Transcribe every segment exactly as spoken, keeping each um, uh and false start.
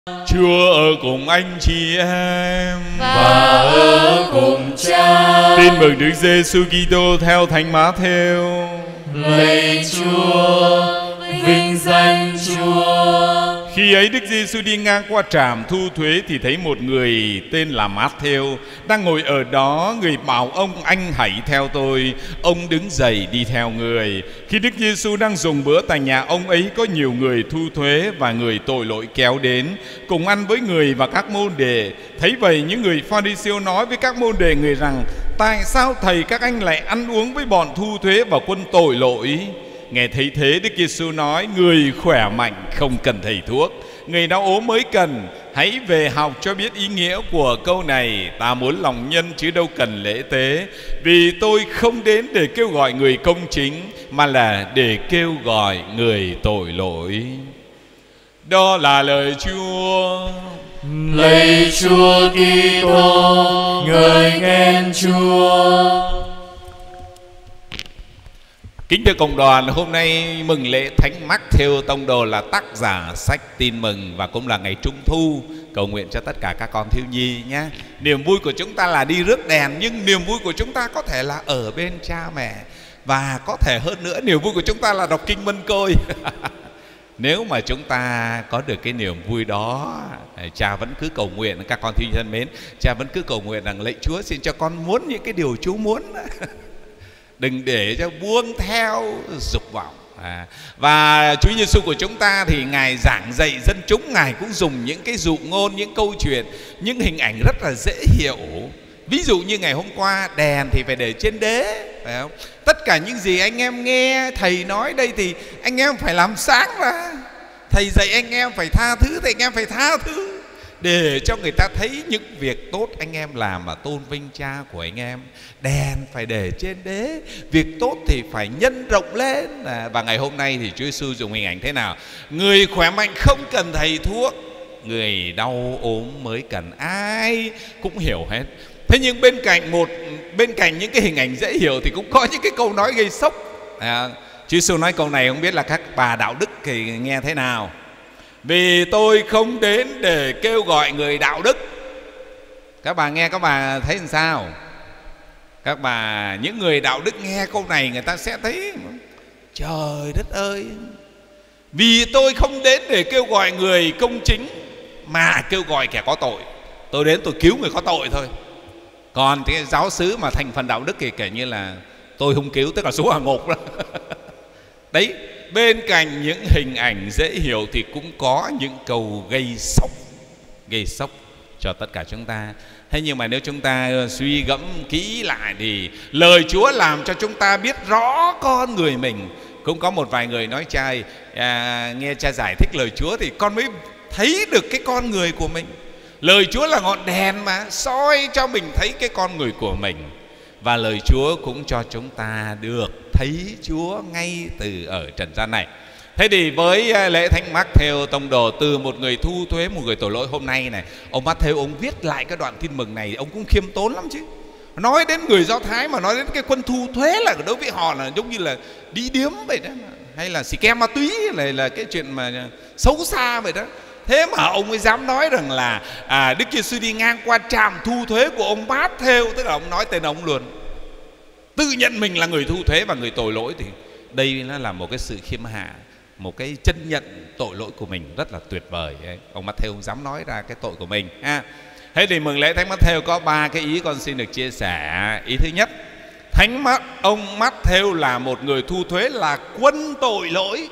Chúa ở cùng anh chị em và ở cùng Cha. Tin mừng Đức Giêsu Kitô theo Thánh Mát-thêu. Lạy Chúa, vinh danh Chúa. Khi ấy Đức Giêsu đi ngang qua trạm thu thuế thì thấy một người tên là Mát-thêu đang ngồi ở đó. Người bảo ông: anh hãy theo tôi. Ông đứng dậy đi theo người. Khi Đức Giêsu đang dùng bữa tại nhà ông ấy, có nhiều người thu thuế và người tội lỗi kéo đến cùng ăn với người và các môn đệ. Thấy vậy, những người Pha-ri-siêu nói với các môn đệ người rằng: tại sao thầy các anh lại ăn uống với bọn thu thuế và quân tội lỗi? Nghe thấy thế, Đức Giêsu nói: người khỏe mạnh không cần thầy thuốc, người đau ốm mới cần. Hãy về học cho biết ý nghĩa của câu này: ta muốn lòng nhân chứ đâu cần lễ tế. Vì tôi không đến để kêu gọi người công chính, mà là để kêu gọi người tội lỗi. Đó là lời Chúa. Lạy Chúa Kitô, ngợi khen Chúa. Kính thưa cộng đoàn, hôm nay mừng lễ Thánh Mát-thêu Tông Đồ là tác giả sách Tin Mừng và cũng là ngày Trung Thu. Cầu nguyện cho tất cả các con thiếu nhi nhé. Niềm vui của chúng ta là đi rước đèn, nhưng niềm vui của chúng ta có thể là ở bên cha mẹ, và có thể hơn nữa, niềm vui của chúng ta là đọc kinh Mân Côi. Nếu mà chúng ta có được cái niềm vui đó, cha vẫn cứ cầu nguyện, các con thiếu nhi thân mến, cha vẫn cứ cầu nguyện rằng: lạy Chúa, xin cho con muốn những cái điều Chúa muốn. Đừng để cho buông theo dục vọng. à, Và Chúa Giêsu của chúng ta thì Ngài giảng dạy dân chúng, Ngài cũng dùng những cái dụ ngôn, những câu chuyện, những hình ảnh rất là dễ hiểu. Ví dụ như ngày hôm qua, đèn thì phải để trên đế, phải không? Tất cả những gì anh em nghe Thầy nói đây thì anh em phải làm sáng ra. Thầy dạy anh em phải tha thứ thì anh em phải tha thứ, để cho người ta thấy những việc tốt anh em làm mà tôn vinh cha của anh em. Đèn phải để trên đế, việc tốt thì phải nhân rộng lên. à, Và ngày hôm nay thì Chúa Giêsu dùng hình ảnh thế nào? Người khỏe mạnh không cần thầy thuốc, người đau ốm mới cần. Ai cũng hiểu hết. Thế nhưng bên cạnh một bên cạnh những cái hình ảnh dễ hiểu thì cũng có những cái câu nói gây sốc. à, Chúa Giêsu nói câu này, không biết là các bà đạo đức thì nghe thế nào? Vì tôi không đến để kêu gọi người đạo đức. Các bà nghe, các bà thấy làm sao? Các bà, những người đạo đức nghe câu này người ta sẽ thấy: trời đất ơi, vì tôi không đến để kêu gọi người công chính, mà kêu gọi kẻ có tội. Tôi đến tôi cứu người có tội thôi. Còn cái giáo xứ mà thành phần đạo đức thì kể như là tôi không cứu, tức là xuống hỏa ngục đó. Đấy, bên cạnh những hình ảnh dễ hiểu thì cũng có những câu gây sốc, gây sốc cho tất cả chúng ta. Thế nhưng mà nếu chúng ta suy gẫm kỹ lại thì lời Chúa làm cho chúng ta biết rõ con người mình. Cũng có một vài người nói: cha ơi, à, nghe cha giải thích lời Chúa thì con mới thấy được cái con người của mình. Lời Chúa là ngọn đèn mà soi cho mình thấy cái con người của mình. Và lời Chúa cũng cho chúng ta được thấy Chúa ngay từ ở trần gian này. Thế thì với lễ Thánh Mát-thêu Tông Đồ, từ một người thu thuế, một người tội lỗi, hôm nay này, ông Mát-thêu ông viết lại cái đoạn tin mừng này, ông cũng khiêm tốn lắm chứ. Nói đến người Do Thái mà nói đến cái quân thu thuế là đối với họ là giống như là đi điếm vậy đó, hay là xì ke ma túy, này là cái chuyện mà xấu xa vậy đó. Thế mà ông ấy dám nói rằng là à, Đức Giêsu đi ngang qua trạm thu thuế của ông Mát-thêu, tức là ông nói tên ông luôn, tự nhận mình là người thu thuế và người tội lỗi. Thì đây nó là một cái sự khiêm hạ, một cái chân nhận tội lỗi của mình rất là tuyệt vời. Ông Mát-thêu không dám nói ra cái tội của mình. ha. Thế thì mừng lễ Thánh Mát-thêu có ba cái ý con xin được chia sẻ. Ý thứ nhất, Thánh Mát ông Mát-thêu là một người thu thuế, là quân tội lỗi,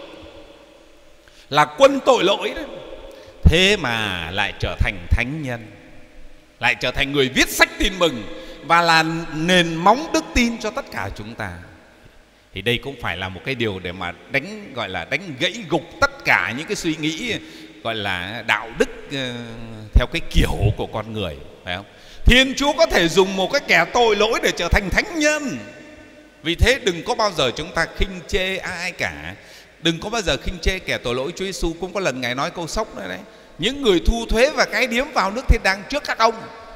là quân tội lỗi đấy. Thế mà lại trở thành thánh nhân, lại trở thành người viết sách tin mừng, và là nền móng đức tin cho tất cả chúng ta. Thì đây cũng phải là một cái điều để mà đánh, gọi là đánh gãy gục tất cả những cái suy nghĩ gọi là đạo đức uh, theo cái kiểu của con người, phải không? Thiên Chúa có thể dùng một cái kẻ tội lỗi để trở thành thánh nhân. Vì thế đừng có bao giờ chúng ta khinh chê ai cả. Đừng có bao giờ khinh chê kẻ tội lỗi. Chúa Giêsu cũng có lần Ngài nói câu sốc nữa đấy: những người thu thuế và cái điếm vào nước thiên đàng trước các ông.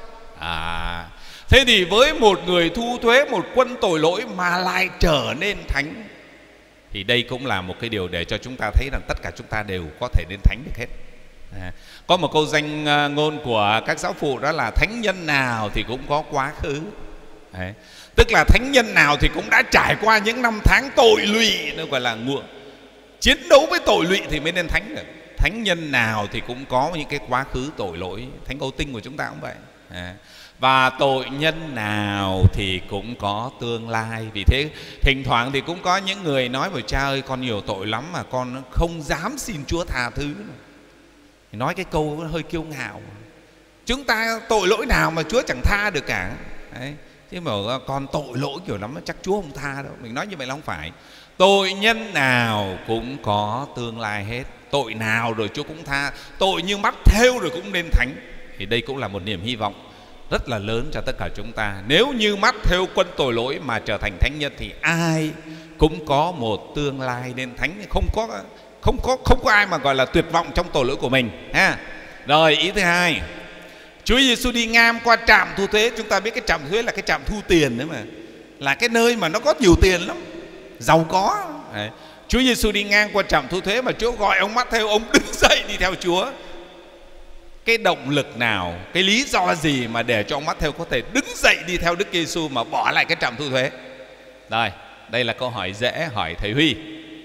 à, Thế thì với một người thu thuế, một quân tội lỗi mà lại trở nên thánh, thì đây cũng là một cái điều để cho chúng ta thấy rằng tất cả chúng ta đều có thể nên thánh được hết. À, có một câu danh ngôn của các giáo phụ đó là thánh nhân nào thì cũng có quá khứ. Đấy. Tức là thánh nhân nào thì cũng đã trải qua những năm tháng tội lụy, nó gọi là ngựa chiến đấu với tội lụy thì mới nên thánh được. Thánh nhân nào thì cũng có những cái quá khứ tội lỗi. Thánh Âu Tinh của chúng ta cũng vậy. À. Và tội nhân nào thì cũng có tương lai. Vì thế thỉnh thoảng thì cũng có những người nói với cha ơi, con nhiều tội lắm mà con không dám xin Chúa tha thứ. Nói cái câu hơi kiêu ngạo. Chúng ta tội lỗi nào mà Chúa chẳng tha được cả. Đấy. Chứ mà con tội lỗi kiểu lắm chắc Chúa không tha đâu. Mình nói như vậy là không phải. Tội nhân nào cũng có tương lai hết. Tội nào rồi Chúa cũng tha. Tội như mắt thêu rồi cũng nên thánh. Thì đây cũng là một niềm hy vọng rất là lớn cho tất cả chúng ta. Nếu như mắt thêu quân tội lỗi mà trở thành thánh nhân thì ai cũng có một tương lai nên thánh. Không có không có không có ai mà gọi là tuyệt vọng trong tội lỗi của mình ha. Rồi ý thứ hai, Chúa Giêsu đi ngang qua trạm thu thuế. Chúng ta biết cái trạm thu thuế là cái trạm thu tiền đấy mà, là cái nơi mà nó có nhiều tiền lắm, giàu có. Đấy. Chúa Giêsu đi ngang qua trạm thu thuế mà Chúa gọi ông Matthew, ông đứng dậy đi theo Chúa. Cái động lực nào, cái lý do gì mà để cho ông Matthew có thể đứng dậy đi theo Đức Giêsu mà bỏ lại cái trạm thu thuế? Rồi, đây là câu hỏi dễ, hỏi thầy Huy.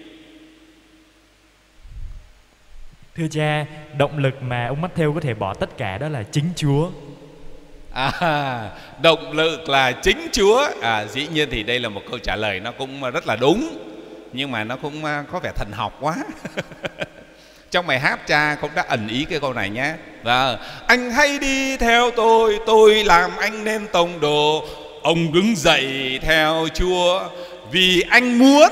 Thưa cha, động lực mà ông Matthew có thể bỏ tất cả đó là chính Chúa. À, động lực là chính Chúa. À, dĩ nhiên thì đây là một câu trả lời nó cũng rất là đúng, nhưng mà nó cũng có vẻ thần học quá. Trong bài hát cha cũng đã ẩn ý cái câu này nhé. Và anh hãy đi theo tôi, tôi làm anh nên tông đồ. Ông đứng dậy theo Chúa vì anh muốn.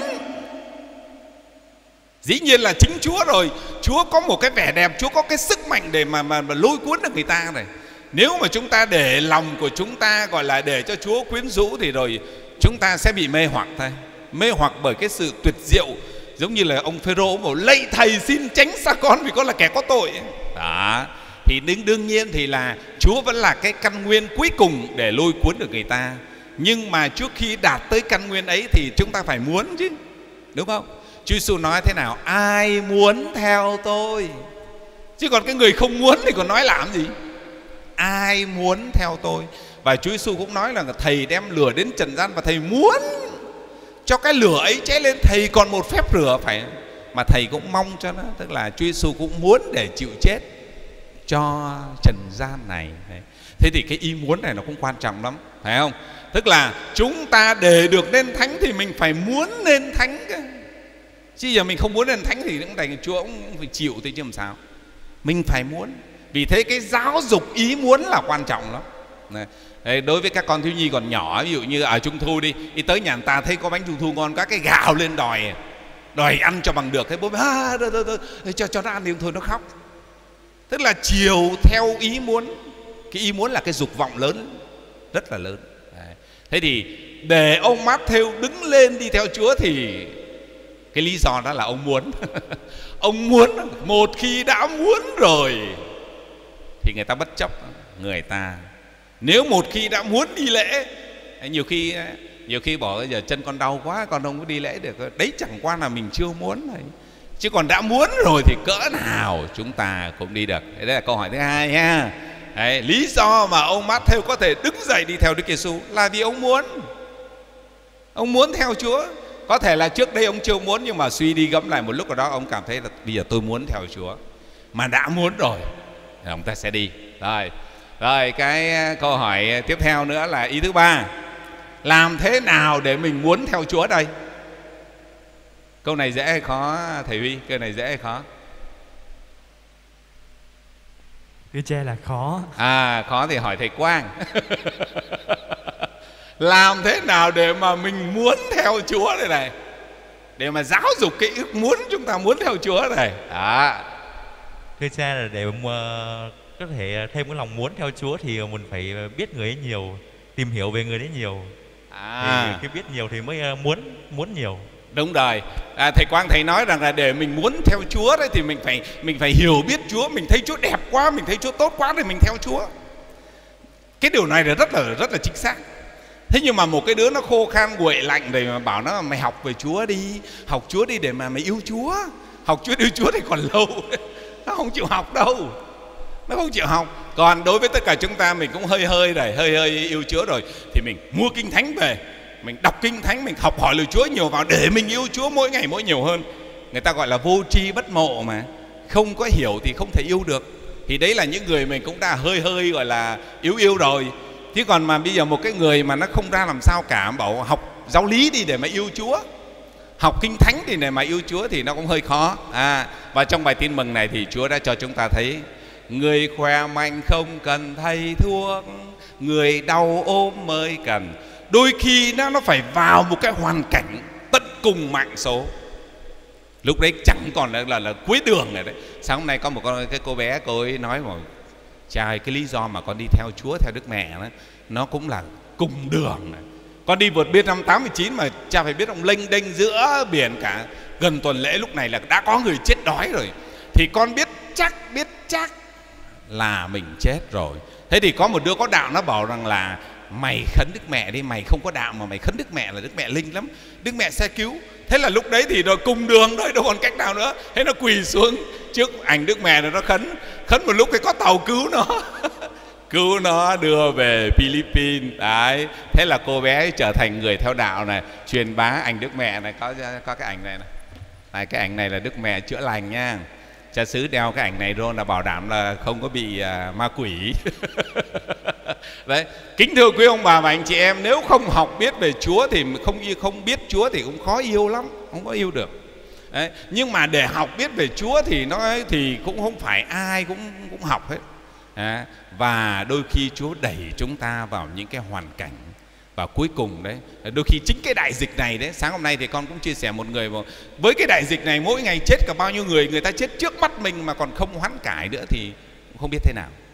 Dĩ nhiên là chính Chúa rồi. Chúa có một cái vẻ đẹp, Chúa có cái sức mạnh để mà, mà, mà lôi cuốn được người ta này. Nếu mà chúng ta để lòng của chúng ta gọi là để cho Chúa quyến rũ thì rồi chúng ta sẽ bị mê hoặc thôi. Mê hoặc bởi cái sự tuyệt diệu. Giống như là ông Phêrô ông bảo lạy thầy xin tránh xa con vì con là kẻ có tội. Đó. Thì đương, đương nhiên thì là Chúa vẫn là cái căn nguyên cuối cùng để lôi cuốn được người ta. Nhưng mà trước khi đạt tới căn nguyên ấy thì chúng ta phải muốn chứ, đúng không? Chúa Giêsu nói thế nào? Ai muốn theo tôi. Chứ còn cái người không muốn thì còn nói làm gì? Ai muốn theo tôi. Và Chúa Giêsu cũng nói là thầy đem lửa đến trần gian và thầy muốn cho cái lửa ấy cháy lên. Thầy còn một phép lửa phải, mà thầy cũng mong cho nó. Tức là Chúa Giêsu cũng muốn để chịu chết cho trần gian này. Thế thì cái ý muốn này nó cũng quan trọng lắm, phải không? Tức là chúng ta để được nên thánh thì mình phải muốn nên thánh. Chứ giờ mình không muốn nên thánh thì cũng đành Chúa cũng phải chịu thế chứ làm sao. Mình phải muốn. Vì thế cái giáo dục ý muốn là quan trọng lắm. Đấy, đối với các con thiếu nhi còn nhỏ, ví dụ như ở Trung Thu đi, đi tới nhà người ta thấy có bánh Trung Thu ngon, các cái gào lên đòi đòi ăn cho bằng được. Thế bố à, đơ, đơ, đơ, cho cho nó ăn thì thôi nó khóc. Tức là chiều theo ý muốn. Cái ý muốn là cái dục vọng lớn, rất là lớn. Đấy. Thế thì để ông Matthew đứng lên đi theo Chúa thì cái lý do đó là ông muốn. Ông muốn. Một khi đã muốn rồi thì người ta bất chấp người ta. Nếu một khi đã muốn đi lễ, nhiều khi nhiều khi bỏ giờ chân con đau quá, con không có đi lễ được. Đấy chẳng qua là mình chưa muốn này. Chứ còn đã muốn rồi thì cỡ nào chúng ta cũng đi được. Đấy là câu hỏi thứ hai ha. Đấy, lý do mà ông Matthew có thể đứng dậy đi theo Đức Giêsu là vì ông muốn. Ông muốn theo Chúa. Có thể là trước đây ông chưa muốn, nhưng mà suy đi gẫm lại một lúc nào đó ông cảm thấy là bây giờ tôi muốn theo Chúa. Mà đã muốn rồi thì ông ta sẽ đi. Rồi, rồi cái câu hỏi tiếp theo nữa là ý thứ ba. Làm thế nào để mình muốn theo Chúa đây? Câu này dễ hay khó thầy Huy? Câu này dễ hay khó? Thưa cha là khó. À, khó thì hỏi thầy Quang. Làm thế nào để mà mình muốn theo Chúa đây này, để mà giáo dục cái ước muốn chúng ta muốn theo Chúa này. Đó. Thưa cha là để mà có thể thêm cái lòng muốn theo Chúa thì mình phải biết người ấy nhiều, tìm hiểu về người ấy nhiều. À. Thì cái biết nhiều thì mới muốn muốn nhiều. Đúng rồi. À, thầy Quang thầy nói rằng là để mình muốn theo Chúa đấy thì mình phải mình phải hiểu biết Chúa. Mình thấy Chúa đẹp quá, mình thấy Chúa tốt quá thì mình theo Chúa. Cái điều này là rất là rất là chính xác. Thế nhưng mà một cái đứa nó khô khan nguội lạnh rồi mà bảo nó mày học về Chúa đi, học Chúa đi để mà mày yêu Chúa. Học Chúa yêu Chúa thì còn lâu. nó không chịu học đâu, nó không chịu học. Còn đối với tất cả chúng ta, mình cũng hơi hơi rồi, hơi hơi yêu Chúa rồi, thì mình mua kinh thánh về, mình đọc kinh thánh, mình học hỏi lời Chúa nhiều vào để mình yêu Chúa mỗi ngày mỗi nhiều hơn. Người ta gọi là vô tri bất mộ mà, không có hiểu thì không thể yêu được. Thì đấy là những người mình cũng đã hơi hơi gọi là yếu yêu rồi. Chứ còn mà bây giờ một cái người mà nó không ra làm sao cả, bảo học giáo lý đi để mà yêu Chúa, học kinh thánh thì để mà yêu Chúa thì nó cũng hơi khó. à, Và trong bài tin mừng này thì Chúa đã cho chúng ta thấy người khỏe mạnh không cần thầy thuốc, người đau ốm mới cần. Đôi khi nó, nó phải vào một cái hoàn cảnh tận cùng mạng số, lúc đấy chẳng còn là, là, là cuối đường này đấy. Sáng hôm nay có một con, cái cô bé, cô ấy nói mà cha ơi, cái lý do mà con đi theo Chúa, theo Đức Mẹ đó, nó cũng là cùng đường này. Con đi vượt biên năm tám mươi chín mà cha phải biết ông lênh đênh giữa biển cả gần tuần lễ, lúc này là đã có người chết đói rồi, thì con biết chắc, biết chắc là mình chết rồi. Thế thì có một đứa có đạo nó bảo rằng là mày khấn Đức Mẹ đi, mày không có đạo mà mày khấn Đức Mẹ là Đức Mẹ linh lắm, Đức Mẹ sẽ cứu. Thế là lúc đấy thì rồi cùng đường thôi, đâu còn cách nào nữa. Thế nó quỳ xuống trước ảnh Đức Mẹ rồi nó khấn. Khấn một lúc thì có tàu cứu nó cứu nó đưa về Philippines đấy. Thế là cô bé ấy trở thành người theo đạo này, truyền bá ảnh Đức Mẹ này. Có có cái ảnh này này, này cái ảnh này là Đức Mẹ chữa lành nha. Cha xứ đeo cái ảnh này rồi là bảo đảm là không có bị uh, ma quỷ. Đấy, kính thưa quý ông bà và anh chị em, nếu không học biết về Chúa thì không không biết Chúa thì cũng khó yêu lắm, không có yêu được. Đấy, nhưng mà để học biết về Chúa thì nó thì cũng không phải ai cũng cũng học hết. Đấy, và đôi khi Chúa đẩy chúng ta vào những cái hoàn cảnh, và cuối cùng đấy, đôi khi chính cái đại dịch này đấy, sáng hôm nay thì con cũng chia sẻ một người, với cái đại dịch này mỗi ngày chết cả bao nhiêu người, người ta chết trước mắt mình mà còn không hoán cải nữa thì không biết thế nào.